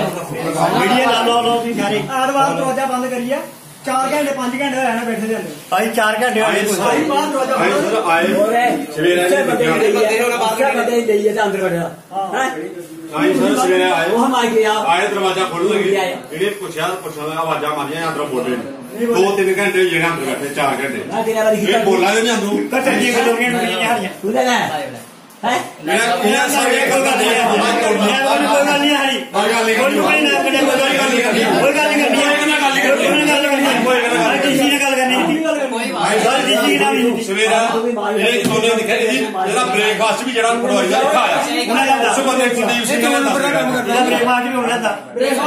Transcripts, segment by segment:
एतवार दरवाजा बंद करिए 4 घंटे 5 घंटे रहना बैठे थे भाई 4 घंटे दरवाजा खोल लगे पुछा आवाजा मारिया अंदर बोले 2-3 घंटे जेने अंदर बैठे 4 घंटे बोला नहीं अंदर ब्रेकफास्ट भी जरा पटवारी का खाया उस बंदे कुलदीप सिंह ने ब्रेकफास्ट भी होना था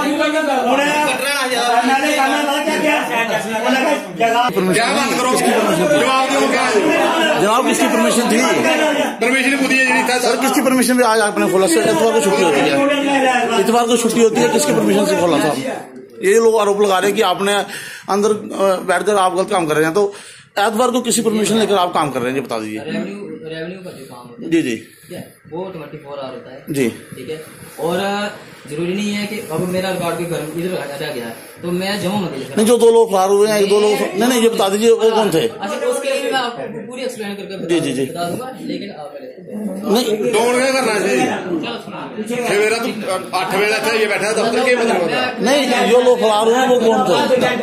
जनाब किसकी परमिशन थी? परमिशन सर किसकी परमिशन पे आज आपने खोला? सर इतवार को छुट्टी होती है, इतवार को छुट्टी होती है, किसकी परमिशन से खोला था? ये लोग आरोप लगा रहे हैं कि आपने अंदर बैठकर आप गलत काम कर रहे हैं, तो एतवार को किसी परमिशन लेकर आप काम कर रहे हैं, ये बता दीजिए। रेवेन्यू का जो काम होता है जी जी वो 24 आवर होता है जी, ठीक है। और जरूरी नहीं है कि अब मेरा रिकॉर्ड भी घर इधर रह गया है तो मैं जमा मत नहीं, जो 2 लोग फरार हुए हैं, 2 लोग नहीं ये बता दीजिए वो कौन थे? अच्छा उसके लिए मैं आपको पूरी एक्सप्लेन करके बता दूंगा, लेकिन आप नहीं दौड़ के करना चाहिए। मेरा तो 8 बजे था ये बैठा दफ्तर के मतलब नहीं, जो लोग फरार हुए वो कौन थे?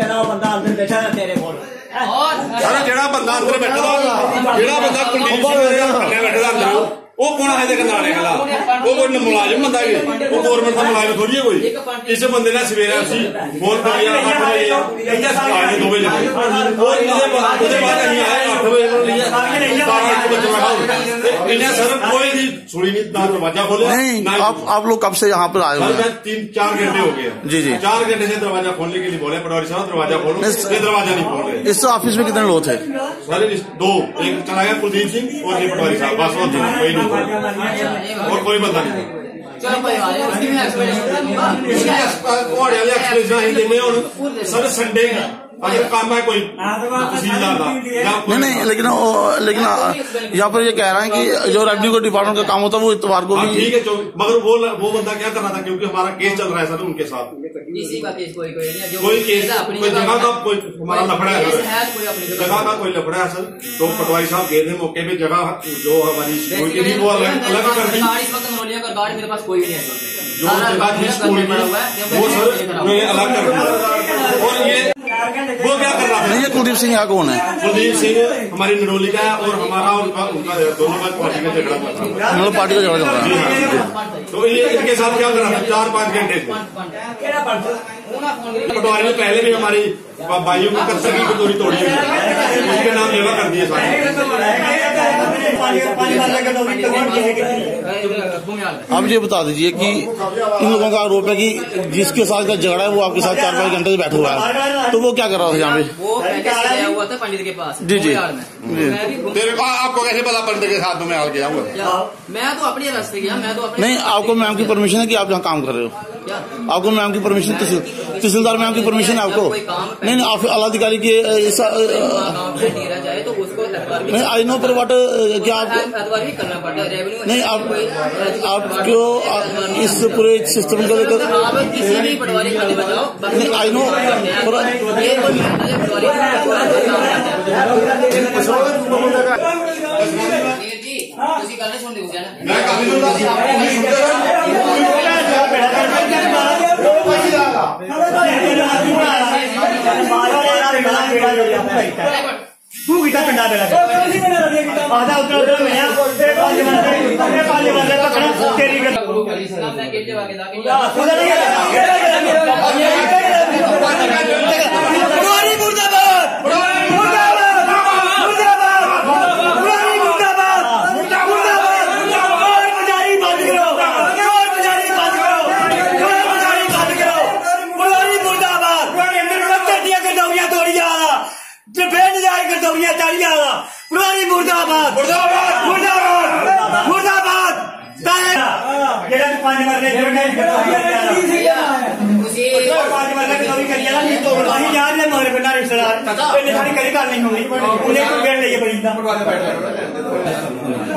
सारा जेड़ा बंदा अंदर बैठा था, जेड़ा बंदा कुलदीप सिंह ने बैठा था अंदर, वो कौन है देखने वाले खला, वो कोई मुलाजिम बंदा है, वो गवर्नमेंट का मुलाजिम थोड़ी है कोई। इस बंदे ने सवेरे उसी फोन कर दिया 8 बजे 2 बजे और उसके बाद नहीं आया 8 बजे इन्हें सर कोई नहीं सुनी नहीं, ना दरवाजा खोले नहीं। आप लोग कब से यहाँ पर आए हुए हैं? 3-4 घंटे हो गए जी जी, 4 घंटे से दरवाजा खोलने के लिए बोले पटवारी साहब दरवाजा खोलो, ये दरवाजा नहीं खोल रहे। इस ऑफिस में कितने लोग थे? सर 2, एक चला गया कुलदीप सिंह और ये पटवारी साहब, बस कोई नहीं और कोई बंदा नहीं। सर संडे अगर काम है कोई नहीं, लेकिन यहाँ पर ये कह रहे हैं कि जो रेवेन्यू का डिपार्टमेंट का काम होता है वो इतवार को भी ठीक है, मगर वो बंदा क्या कर रहा था, क्योंकि हमारा केस चल रहा है सर उनके साथ, इसी का केस कोई केस कोई जगह का कोई हमारा लफड़ा है, जगह का कोई लफड़ा है सर। तो पटवारी साहब गए थे मौके पे, जगह जो हमारी वो अलग कर दी, मेरे पास कोई भी नहीं है जो जगह थी स्कूल में वो सर अलग कर दिया। और ये वो क्या कर रहा था? ये कुलदीप सिंह यहाँ कौन है? कुलदीप सिंह हमारी नरोली का है और हमारा उनका दोनों का पार्टी में झगड़ा चल रहा है, मतलब पार्टी का झगड़ा चल रहा है। तो ये इनके साथ क्या कर रहा था 4-5 घंटे से। पटवारी ने पहले भी हमारी भाइयों को कत्ल की कटोरी तोड़ी है, उसके नाम जगह कर दिए सारे। आप ये बता दीजिए कि इन लोगों का आरोप है कि जिसके साथ का झगड़ा है वो आपके साथ 4-5 घंटे से बैठा हुआ है, तो वो क्या कर रहा था यहाँ पे? वो गया हुआ था पंडित के पास। जी जी, आपको कैसे पता पंडित के साथ में आ गया हुआ? मैं तो अपने रास्ते गया, मैं तो अपने नहीं, आपको मैम की परमिशन है कि आप यहाँ काम कर रहे हो? आपको मैम की परमिशन, तहसीलदार मैम की परमिशन है आपको? नहीं, आप आला अधिकारी के नहीं, आई नो, पर वाट क्या आपको करना पड़ता है रेवेन्यू नहीं, आप क्यों इस पूरे सिस्टम को लेकर किसी भी पटवारी खाते बताओ नहीं, आई नो तू कितना पिंडा बेला आधा उतना तेरी मुर्दाबाद मुर्दाबाद मुर्दाबाद मुर्दाबाद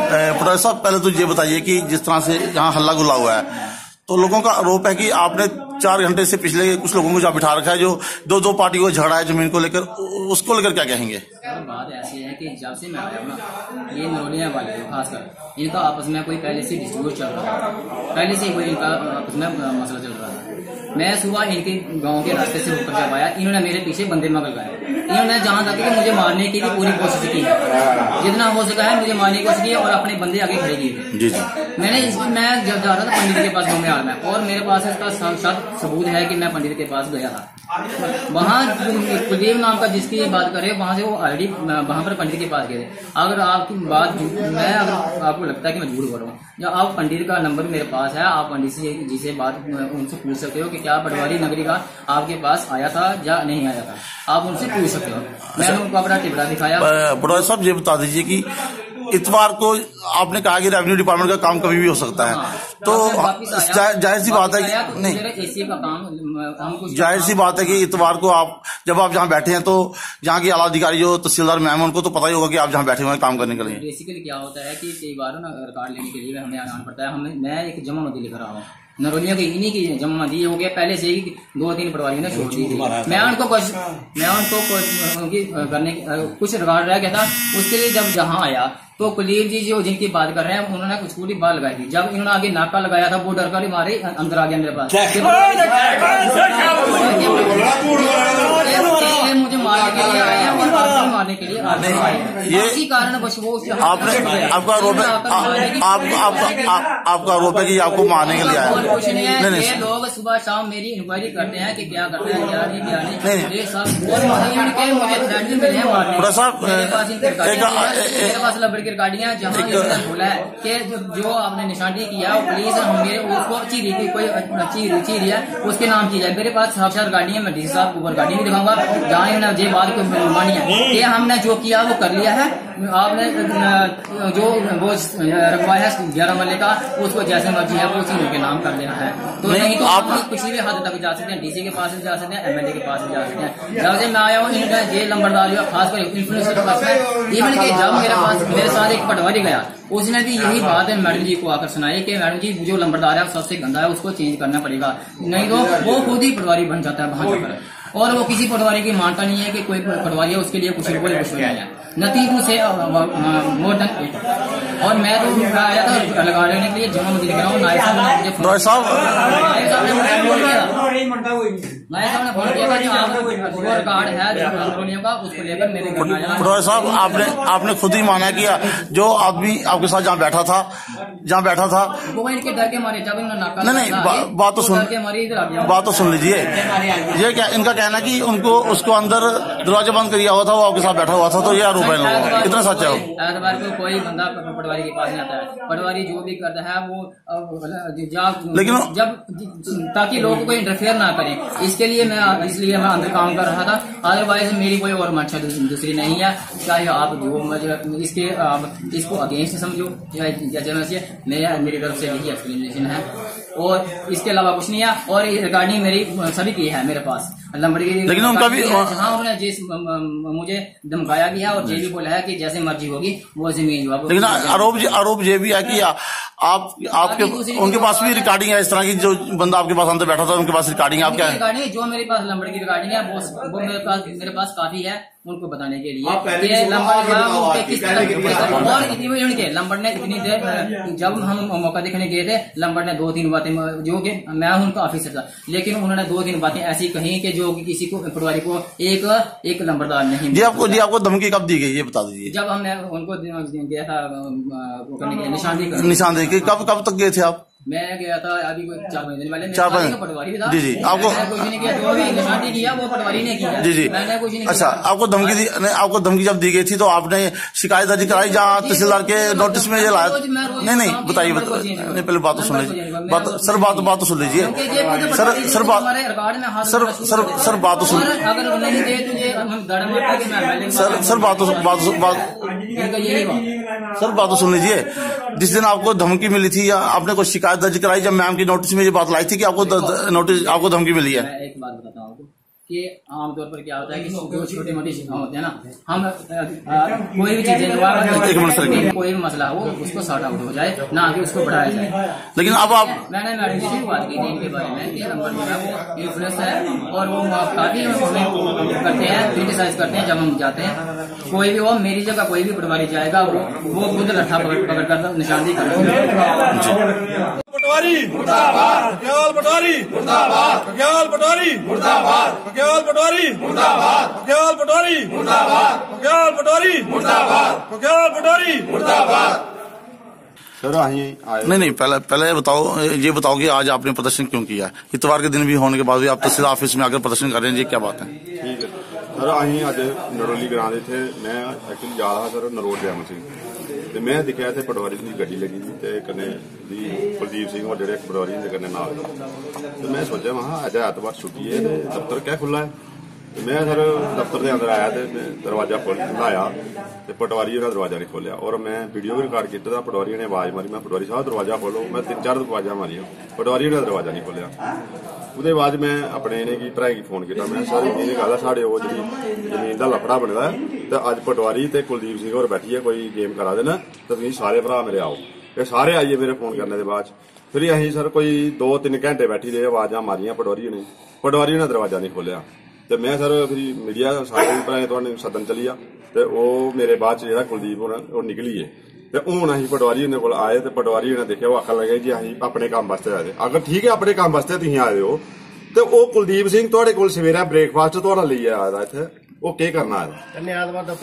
पटवारी साहब, पहले तो ये बताइए कि जिस तरह से यहाँ हल्ला गुल्ला हुआ है, तो लोगों का आरोप है कि आपने 4 घंटे से पिछले कुछ लोगों को जहाँ बिठा रखा है, जो दो पार्टी को झगड़ा है जमीन को लेकर, उसको लेकर क्या कहेंगे? बात ऐसी है कि जब से मैं आया हूँ ना, ये नरोलिया वाले खासकर इनका आपस में कोई पहले से डिस्ट्रीब्यूट चल रहा है, पहले से कोई इनका आपस में मसला चल रहा है। मैं सुबह इनके गांव के रास्ते से होकर जब आया, इन्होंने मेरे पीछे बंदे मगल गए, इन्होंने जहां तक कि मुझे मारने की भी पूरी कोशिश की है, जितना हो सका है मुझे मारने की कोशिश की और अपने बंदे आगे खड़े किए। जी जी। मैं जब जा रहा था पंडित के पास घूमने में, और मेरे पास इसका साक्षात सबूत है कि मैं पंडित के पास गया था। वहाँ कुलदीप नाम का जिसकी ये बात करे, वहाँ से वो ऑलरेडी वहाँ पर पंडित के पास गए। अगर आपकी बात मैं अगर आपको लगता है कि मैं झूठ बोल रहा हूँ, या आप पंडित का नंबर मेरे पास है, आप पंडित जी से बात उनसे पूछ सकते हो कि क्या पटवारी नगरी का आपके पास आया था या नहीं आया था, आप उनसे पूछ सकते हो। मैंने उनको अपना टिपरा दिखाया। पटवारी साहब ये बता दीजिए कि इतवार को आपने कहा कि रेवेन्यू डिपार्टमेंट का काम कभी भी हो सकता है, तो जाहिर सी बात है कि नहीं, एसी का काम जाहिर सी बात है कि इतवार को आप जब आप जहाँ बैठे हैं तो जहाँ की आला अधिकारी जो तहसीलदार मैम उनको तो पता ही होगा कि आप जहाँ बैठे हुए हैं काम करने के लिए। बेसिकली क्या होता है कि कई बार ना रिकॉर्ड लेने के लिए हमें आना पड़ता है। मैं एक जमा नदी लिख रहा हूँ, नरोलिया के इन्हीं की जमा दी हो गया, पहले से ही 2-3 पटवारियों ने छोड़ दी थी। मैं उनको करने कुछ रिकॉर्ड रह गया था, उसके लिए जब जहाँ आया तो कुलदीप जी जो जिनकी बात कर रहे हैं उन्होंने कुछ पूरी बात लगाई थी। जब इन्होंने आगे नाका लगाया था, वो डर कर मारे अंदर आ गया मेरे पास, मुझे मारने के लिए आया और मारने के लिए आए। इसी कारण बस वो आपने आपका आरोप है कि आपको मारने के लिए आया। कुछ नहीं है, ये लोग सुबह शाम मेरी इंक्वायरी करते हैं कि क्या करते हैं क्या नहीं क्या नहीं। मुझे फ्रेंड मिले हैं मारने, मेरे पास लबड़ की गाड़ियां, जहाँ इसने बोला है कि जो आपने निशानी किया वो पुलिस मेरे उसको चीरी की कोई चीरी है उसके नाम की जाए। मेरे पास साक्षात गाड़ियां, मैं डीसी साहब ऊपर गाड़ी भी दिखाऊंगा, जहाँ इन्होंने ये बात को मानी है कि हमने जो किया वो कर लिया है। आपने जो वो रखवाया है 11 मरले का, उसको जैसे मर्जी है वो चीज के नाम कर लिया है। तो नहीं तो आप किसी भी हद तक जा सकते हैं, डीसी के पास भी जा सकते हैं, एमएलए के पास भी जा सकते हैं। जब से मैं आया हूँ इनका जेल नंबरदार जो खासकर इन्फ्लुएंसर के पास है, इवन के जब मेरे साथ एक पटवारी गया, उसने भी यही बात है मैडम जी को आकर सुनाई कि मैडम जी जो नंबरदार है सबसे गंदा है, उसको चेंज करना पड़ेगा, नहीं तो वो खुद ही पटवारी बन जाता है वहां जाकर। और वो किसी पटवारी की मानता नहीं है कि कोई पटवारी है उसके लिए कुछ नहीं है, नतीजों से और मैं तो आया था लगा लेने के लिए जमा मुझे दिख रहा हूँ। नायब साहब ने फोन किया था कि आपको रिकॉर्ड है का, उसको लेकर मेरे घर आया। पटवारी साहब आपने खुद ही माना कि जो आदमी आपके साथ जहाँ बैठा था वो इनके डर के मारे, जब इन्होंने नाका नहीं बात तो सुन लीजिए। ये क्या इनका कहना कि उनको उसको अंदर दरवाजा बंद किया हुआ था, वो आपके साथ बैठा हुआ था, तो ये आरोप है लोगों, कितना सच है? एतबार को कोई बंदा पटवारी के पास नहीं आता है, पटवारी जो भी करता है वो लेकिन जब ताकि लोगों को इंटरफेयर ना करें, इसलिए मैं अंदर काम कर रहा था। अदरवाइज मेरी कोई और मंशा दूसरी नहीं है। चाहे आप जो इसको अगेंस्ट समझो या जैसे मेरी तरफ से यही एक्सप्लेनेशन है, और इसके अलावा कुछ नहीं है। और रिकॉर्डिंग मेरी सभी की है मेरे पास, लेकिन उनका भी हाँ उन्होंने मुझे धमकाया भी है और ये भी बोला है कि जैसे मर्जी होगी वो जमीन जवाब। लेकिन आरोप ये भी है कि आपके उनके पास भी रिकॉर्डिंग है इस तरह की, जो बंदा आपके पास अंदर बैठा था उनके पास रिकॉर्डिंग है। आप क्या रिकॉर्डिंग जो मेरे पास लंबड़ की रिकॉर्डिंग है वो मेरे पास काफी है उनको बताने के लिए और इतनी लंबड़ ने इतनी देर जब हम मौका देखने गए थे, लंबड़ ने 2-3 बातें जो कि मैं उनका ऑफिसर था, लेकिन उन्होंने 2-3 बातें ऐसी कही कि जो किसी को पटवारी को एक लंबरदार नहीं। जी आपको धमकी कब दी गई ये बता दीजिए। जब हमने उनको गया था निशान देखिए, कब तक गए थे आप? मैं गया था अभी कोई 4 महीने पहले, 4 महीने पटवारी भी था। जी आपको कुछ नहीं किया, जो भी निशानी किया वो पटवारी ने किया। जी मैंने कुछ नहीं। अच्छा, आपको धमकी जब दी गई थी तो आपने शिकायत दर्ज कराई जहाँ तहसीलदार के नोटिस में ये लाया? नहीं बताइए, पहले बात तो सुन लीजिए, बात तो सुन लीजिए बात तो सुन लीजिए। जिस दिन आपको धमकी मिली थी या आपने कोई शिकायत दर्ज कराई जब मैम की नोटिस में ये बात लाई थी कि आपको धमकी मिली है? एक बात बताता हूँ, कि आमतौर पर क्या होता है कि जो छोटी मोटी शिकायत होते हैं ना, हम कोई भी चीजें कोई भी मसला हो उसको सॉर्ट आउट हो जाए, ना कि उसको बढ़ाया जाए। लेकिन अब आप मैंने मैडम जी से बात की थी इनके बारे में कि नंबर जो है वो इन्फ्लुएंस है और वो काफी करते हैं, क्रिटिसाइज करते हैं। जब हम जाते हैं कोई भी हो, मेरी जगह कोई भी पटवारी जाएगा वो खुद लट्ठा पकड़ कर निशानदेही कर पटवारी मुर्दाबाद, बघेल पटवारी मुर्दाबाद, बघेल पटवारी मुर्दाबाद, बघेल पटवारी मुर्दाबाद, बघेल पटवारी मुर्दाबाद, बघेल पटवारी मुर्दाबाद, बघेल पटवारी मुर्दाबाद। सर नहीं पहले ये बताओ कि आज आपने प्रदर्शन क्यों किया? इतवार के दिन भी होने के बाद भी आप तहसील ऑफिस में आकर प्रदर्शन कर रहे हैं, ये क्या बात है? ठीक है सर, अं अज नरोली ग्रां दे थे, मैं एक्चुअली जा रहा सर नरोड जैम सिंह ते मैं दिखा इतने पटवारी की गड्डी लगी थी ते कन्ने दी कुलदीप सिंह और जेडे पटवारी दे कन्ने नाल, तो मैं सोचा वहां अज ऐतवार छुट्टी है, दफ्तर क्या खुला है। तो मैं सर दफ्तर के अंदर आया तो दरवाजा खोलाया तो पटवारी ने दरवाजा नहीं खोलिया, और मैं वीडियो भी रिकॉर्ड किया। पटवारी ने आवाज मारी, मैं पटवारी साहब दरवाजा खोलो, मैं 3-4 आवाजा मारिया, पटवारी ने दरवाजा नहीं खोलिया। उसके बाद मैं अपने की भरा की फोन किया, मैं सर इन्नी गल है साढ़े वो जी जमीन का लफड़ा बने है, तो अज पटवारी ते कुलदीप सिंह और बैठी है कोई गेम करा देना, तो तुम सारे भरा मेरे आओ। ये सारे आइए मेरे फोन करने के बाद फिर अं सर कोई 2-3 घंटे बैठी रहे, आवाजा मारिया पटवारी ने दरवाजा नहीं खोलिया। तो मैं सर फिर मीडिया सारे भरा थोड़े सदन चलिया, तो वो मेरे बाद जो कुलदीप और निकली है, तो हूं अं पटवारी को आए तो पटवारी ने देखा, वो आखन लगे जी अं अपने काम वास्ते आए। अगर ठीक है अपने काम वास्ते तुम आए हो, तो वो कुलदीप सिंह थोड़े को सवेरा ब्रेकफास्ट थोड़ा लेइयै आया था इत्थे, वो केह् करना है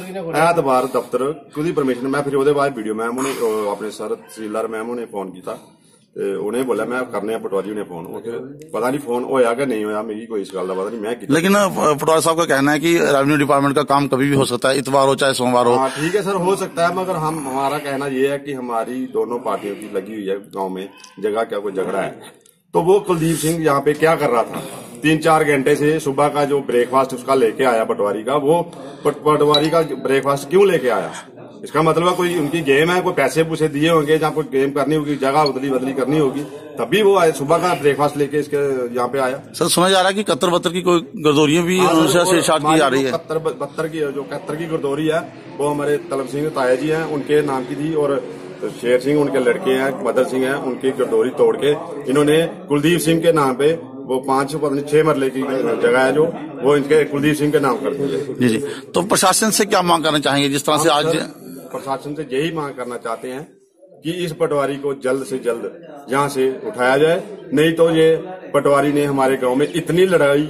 ऐतवार दफ्तर कोई परमिशन। मैं फिर बाद वीडियो मैम उन्हें अपने सर तहसीलदार मैम उन्हें फोन किया, उन्हें बोला मैं करने पटवारी ने फोन, पता नहीं फोन होया कि नहीं होया, मेरी कोई इस गल का पता नहीं। मैं लेकिन पटवारी साहब का कहना है कि रेवेन्यू डिपार्टमेंट का काम कभी भी हो सकता है, इतवार हो चाहे सोमवार हो। हाँ ठीक है सर, हो सकता है, मगर हमारा कहना यह है कि हमारी दोनों पार्टियों की लगी हुई है गांव में जगह क्या कोई झगड़ा है, तो वो कुलदीप सिंह यहाँ पे क्या कर रहा था 3-4 घंटे से, सुबह का जो ब्रेकफास्ट उसका लेके आया पटवारी का, वो पटवारी का ब्रेकफास्ट क्यों लेके आया? इसका मतलब है कोई उनकी गेम है, कोई पैसे पूछे दिए होंगे, जहाँ कोई गेम करनी होगी, जगह उदली बदली करनी होगी, तभी वो आए सुबह का ब्रेकफास्ट लेके इसके यहाँ पे आया। सर सुना जा रहा है कि कत्तर-बत्तर की कोई गर्दोरियां भी उनसे शाट की जा रही है। कत्तर की जो कत्तर की गर्दोरी है वो हमारे तलब सिंह ताया जी हैं, उनके नाम की थी, और शेर सिंह उनके लड़के हैं, मदर सिंह हैं, उनकी गर्दोरी तोड़ के इन्होंने कुलदीप सिंह के नाम पे वो 5-6 मरले की जगह है जो वो इनके कुलदीप सिंह के नाम कर दी है। जी तो प्रशासन से क्या मांग करना चाहेंगे? जिस तरह से आज प्रशासन से यही मांग करना चाहते हैं कि इस पटवारी को जल्द से जल्द यहाँ से उठाया जाए, नहीं तो ये पटवारी ने हमारे गांव में इतनी लड़ाई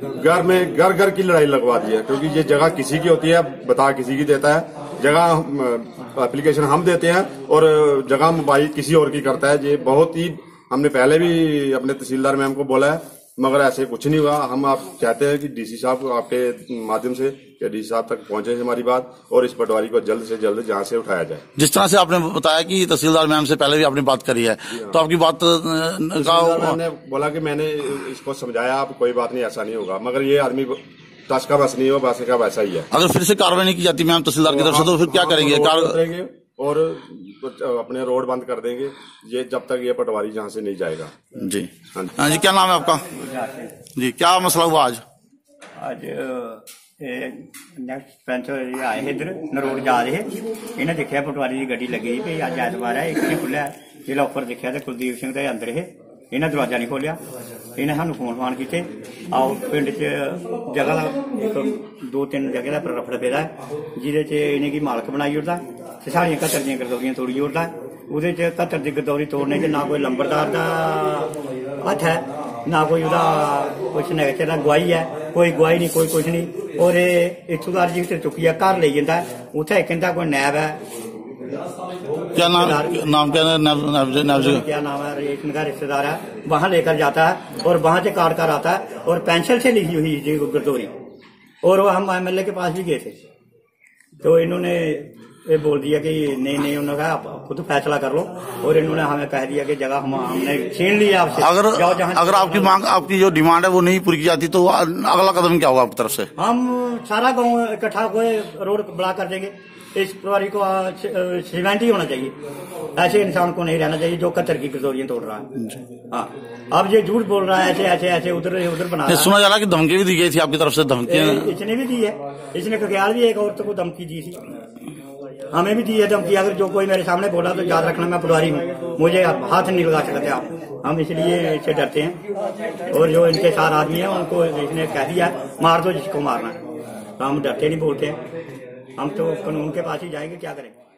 घर की लड़ाई लगवा दी है, क्योंकि ये जगह किसी की होती है, बता किसी की देता है, जगह एप्लीकेशन हम देते हैं और जगह मोबाइल किसी और की करता है। ये बहुत ही हमने पहले भी अपने तहसीलदार मैम को बोला है, मगर ऐसे कुछ नहीं हुआ। हम आप चाहते हैं कि डीसी साहब को आपके माध्यम से कि डीसी साहब तक पहुंचे हमारी बात, और इस पटवारी को जल्द से जल्द जहां से उठाया जाए। जिस तरह से आपने बताया कि तहसीलदार मैम से पहले भी आपने बात करी है, तो आपकी बात मैंने बोला कि मैंने इसको समझाया, आप कोई बात नहीं, ऐसा नहीं होगा, मगर ये आदमी टच का बस नहीं हो, बस का वैसा ही है। अगर फिर से कार्रवाई नहीं की जाती मैम तहसीलदार की तरफ से, तो फिर क्या करेंगे? और अपने रोड बंद कर देंगे ये जब तक ये पटवारी जहाँ से नहीं जाएगा। जी हाँ जी, क्या नाम है आपका? जी क्या मसला हुआ आज? नेक्स्ट पेंचर आए इधर नरोड जा रहे, इन्हें देखा पटवारी की गड्डी लगी भी अज ऐतवार है, एक खुलिया जिला उपर देखा तो कुलदीप सिंह के अंदर है, इन्हें दरवाजा नहीं खोलिया, इन्हें सानू फोन फान किए, आओ पिंड च जगह 2-3 जगह पर रफड़ पेदा है, जिदे इन्हें की मालक बनाई ओड़दा, साड़ियां कत्तर दी गरदौरियां तोड़ी ओड़दा, उहदे च कत्तर दी गरदौरी तोड़ने च ना कोई लंबरदार दा हत्थ है, ना कोई उहदा कुछ सिग्नेचर ना गवाही है, कोई गवाही नहीं, कोई कुछ नहीं, और इत्थों दा रजिस्टर चुकिया घर ले जाता है, उत्थे कहता कोई नैब है, क्या नाम क्या नाम है, रेशम का रिश्तेदार है, वहाँ लेकर जाता है और वहाँ से काट कर आता है, और पेंसिल से लिखी हुई जी गरदौरी, और वो हम MLA के पास भी गए थे, तो इन्होंने ये बोल दिया कि नहीं उन्होंने कहा आप खुद फैसला कर लो, और इन्होंने हमें कह दिया कि जगह हमने छीन लिया आपसे। अगर आपकी मांग, आपकी जो डिमांड है वो नहीं पूरी की जाती, तो अगला कदम क्या होगा आपकी तरफ से? हम सारा गांव इकट्ठा हुए रोड ब्लॉक कर देंगे, इस पटवारी को सीमेंट ही होना चाहिए। ऐसे इंसान को नहीं रहना चाहिए जो कतर की कचौरियां तोड़ रहा है। हाँ, अब ये झूठ बोल रहा है, ऐसे ऐसे ऐसे उधर बना रहा है। सुना जा रहा है कि धमकी भी दी गई थी आपकी तरफ से, धमकियां इसने भी दी है, इसने ककयाल भी एक औरत को धमकी दी थी, हमें भी दी है धमकी। अगर जो कोई मेरे सामने बोला तो याद रखना मैं पटवारी हूँ, मुझे हाथ नहीं लगा सकते आप। हम इसलिए इससे डरते हैं, और जो इनके साथ आदमी है उनको इसने कह दिया मार दो जिसको मारना है, तो हम डरते नहीं बोलते हैं। हम तो कानून के पास ही जाएंगे, क्या करेंगे।